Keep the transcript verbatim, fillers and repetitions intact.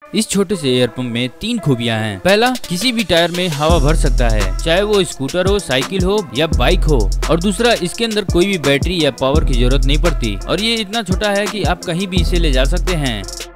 इस छोटे से एयर पंप में तीन खूबियां हैं। पहला, किसी भी टायर में हवा भर सकता है, चाहे वो स्कूटर हो, साइकिल हो या बाइक हो। और दूसरा, इसके अंदर कोई भी बैटरी या पावर की जरूरत नहीं पड़ती और ये इतना छोटा है कि आप कहीं भी इसे ले जा सकते हैं।